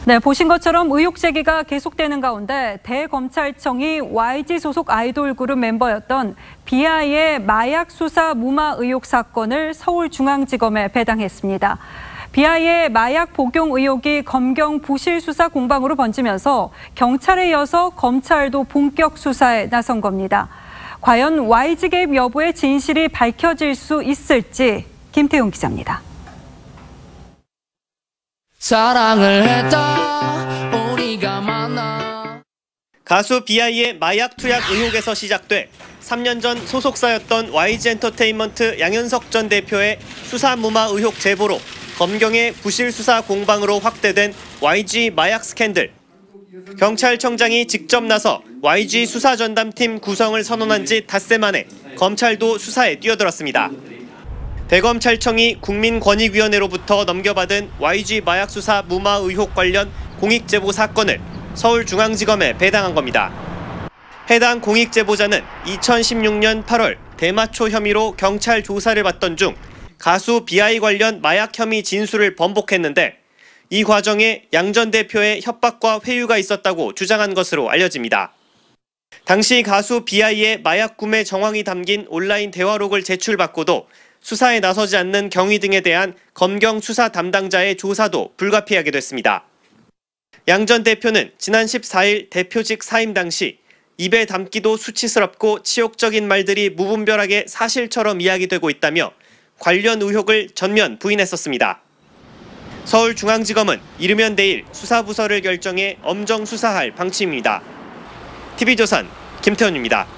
네, 보신 것처럼 의혹 제기가 계속되는 가운데 대검찰청이 YG 소속 아이돌 그룹 멤버였던 비아이의 마약 수사 무마 의혹 사건을 서울중앙지검에 배당했습니다. 비아이의 마약 복용 의혹이 검경 부실 수사 공방으로 번지면서 경찰에 이어서 검찰도 본격 수사에 나선 겁니다. 과연 YG 개입 여부의 진실이 밝혀질 수 있을지 김태용 기자입니다. 사랑을 했다 우리가 만나. 가수 비아이의 마약 투약 의혹에서 시작돼 3년 전 소속사였던 YG엔터테인먼트 양현석 전 대표의 수사 무마 의혹 제보로 검경의 부실 수사 공방으로 확대된 YG 마약 스캔들. 경찰청장이 직접 나서 YG 수사전담팀 구성을 선언한 지 닷새 만에 검찰도 수사에 뛰어들었습니다. 대검찰청이 국민권익위원회로부터 넘겨받은 YG 마약 수사 무마 의혹 관련 공익제보 사건을 서울중앙지검에 배당한 겁니다. 해당 공익제보자는 2016년 8월 대마초 혐의로 경찰 조사를 받던 중 가수 비아이 관련 마약 혐의 진술을 번복했는데 이 과정에 양 전 대표의 협박과 회유가 있었다고 주장한 것으로 알려집니다. 당시 가수 비아이의 마약 구매 정황이 담긴 온라인 대화록을 제출받고도 수사에 나서지 않는 경위 등에 대한 검경 수사 담당자의 조사도 불가피하게 됐습니다. 양 전 대표는 지난 14일 대표직 사임 당시 입에 담기도 수치스럽고 치욕적인 말들이 무분별하게 사실처럼 이야기되고 있다며 관련 의혹을 전면 부인했었습니다. 서울중앙지검은 이르면 내일 수사부서를 결정해 엄정 수사할 방침입니다. TV조선 김태훈입니다.